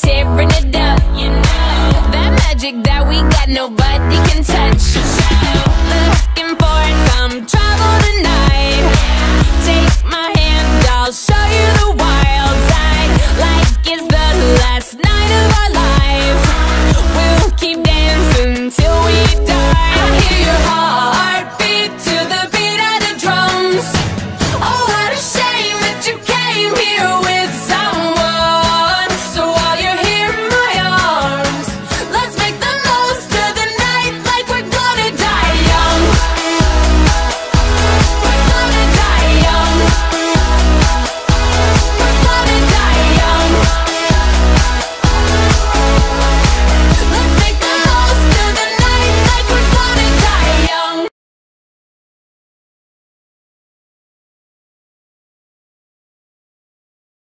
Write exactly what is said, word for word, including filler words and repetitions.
tearing it up. You know that magic that we got, nobody can touch.